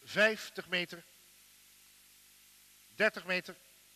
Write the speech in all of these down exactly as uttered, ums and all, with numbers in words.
vijftig meter, dertig meter,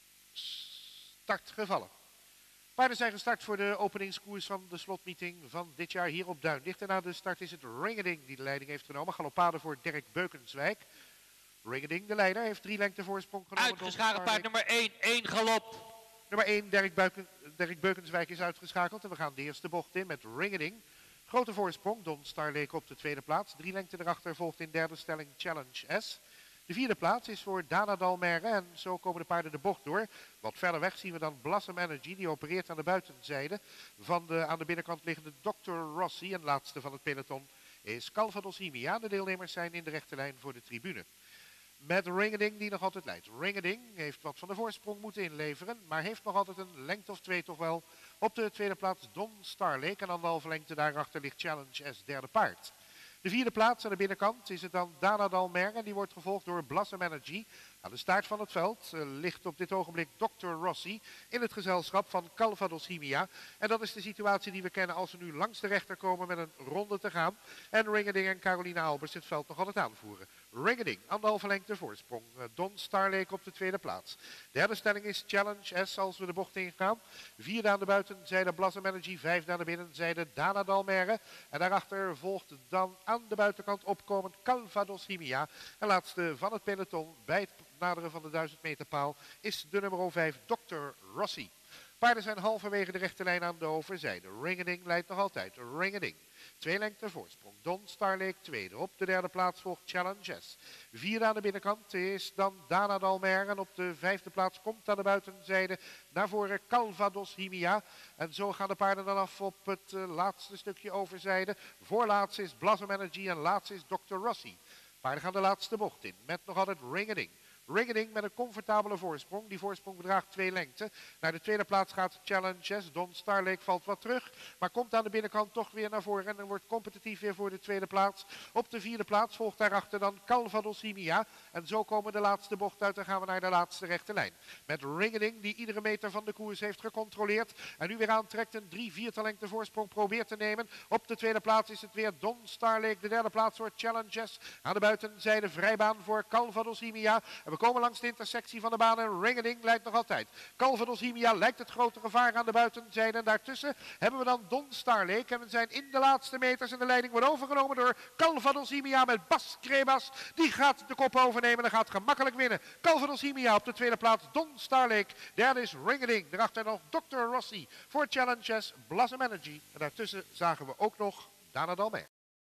start gevallen. Paarden zijn gestart voor de openingskoers van de slotmeeting van dit jaar hier op Duin. Dichter na de start is het Ringeding die de leiding heeft genomen. Galopade voor Dirk Beukenswijk. Ringeding, de leider, heeft drie lengte voorsprong genomen. Uitgeschakeld paard nummer één, één galop. Nummer één, Dirk, Beuken, Dirk Beukenswijk is uitgeschakeld. En we gaan de eerste bocht in met Ringeding. Grote voorsprong, Don Starlake op de tweede plaats. Drie lengte erachter volgt in derde stelling Challenge S. De vierde plaats is voor Dana Dalmere en zo komen de paarden de bocht door. Wat verder weg zien we dan Blossom Energy, die opereert aan de buitenzijde van de aan de binnenkant liggende dokter Rossi. En laatste van het peloton is Calvados Himia. De deelnemers zijn in de rechte lijn voor de tribune. Met Ringeding die nog altijd leidt. Ringeding heeft wat van de voorsprong moeten inleveren, maar heeft nog altijd een lengte of twee toch wel. Op de tweede plaats Don Starlake en anderhalve lengte daarachter ligt Challenge S, derde paard. De vierde plaats aan de binnenkant is het dan Dana Dalmere en die wordt gevolgd door Blossom Energy. Aan de staart van het veld uh, ligt op dit ogenblik dokter Rossi in het gezelschap van Calvados Himia. En dat is de situatie die we kennen als we nu langs de rechter komen met een ronde te gaan. En Ringeding en Carolina Albers het veld nog altijd aanvoeren. Ringeding, anderhalve lengte voorsprong. Uh, Don Starlake op de tweede plaats. Derde stelling is Challenge S als we de bocht ingaan. Vierde aan de buitenzijde Blossom Energy, vijfde aan de binnenzijde Dana Dalmere. En daarachter volgt dan aan de buitenkant opkomend Calvados Himia. En laatste van het peloton bij het naderen van de duizend meter paal is de nummer vijf dokter Rossi. Paarden zijn halverwege de rechte lijn aan de overzijde. Ringeding leidt nog altijd. Ringeding. Twee lengte voorsprong. Don Starlake tweede. Op de derde plaats volgt Challenge S. Vierde aan de binnenkant is dan Dana Dalmere. En op de vijfde plaats komt aan de buitenzijde naar voren Calvados Himia. En zo gaan de paarden dan af op het uh, laatste stukje overzijde. Voorlaatst is Blossom Energy en laatst is dokter Rossi. Paarden gaan de laatste bocht in met nog altijd Ringeding. Ringeding met een comfortabele voorsprong. Die voorsprong bedraagt twee lengte. Naar de tweede plaats gaat Challenge S. Don Starlake valt wat terug. Maar komt aan de binnenkant toch weer naar voren. En dan wordt competitief weer voor de tweede plaats. Op de vierde plaats volgt daarachter dan Calvados Himia. En zo komen de laatste bocht uit. Dan gaan we naar de laatste rechte lijn. Met Ringeding die iedere meter van de koers heeft gecontroleerd. En nu weer aantrekt een drie vierde lengte voorsprong probeert te nemen. Op de tweede plaats is het weer Don Starlake. De derde plaats voor Challenge S. Aan de buitenzijde vrijbaan voor Calvados Himia. En we komen langs de intersectie van de baan en Ringeding leidt nog altijd. Calvados Himia lijkt het grote gevaar aan de buitenzijde. En daartussen hebben we dan Don Starlake. En we zijn in de laatste meters en de leiding wordt overgenomen door Calvados Himia met Bas Krebas. Die gaat de kop overnemen en gaat gemakkelijk winnen. Calvados Himia op de tweede plaats. Don Starlake. Derde is Ringeding. Daarachter nog dokter Rossi voor Challenge S. Blossom Energy. En daartussen zagen we ook nog Dana Dalmere.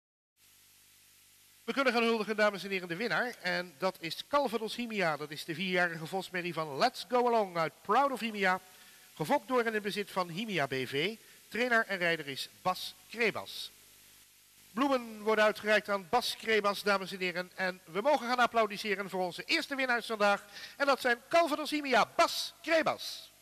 We kunnen gaan huldigen, dames en heren, de winnaar. En dat is Calvados Himia. Dat is de vierjarige vosmerrie van Let's Go Along uit Proud of Himia. Gefokt door en in het bezit van Himia B V. Trainer en rijder is Bas Krebas. Bloemen worden uitgereikt aan Bas Krebas, dames en heren. En we mogen gaan applaudisseren voor onze eerste winnaars vandaag. En dat zijn Calvados Himia, Bas Krebas.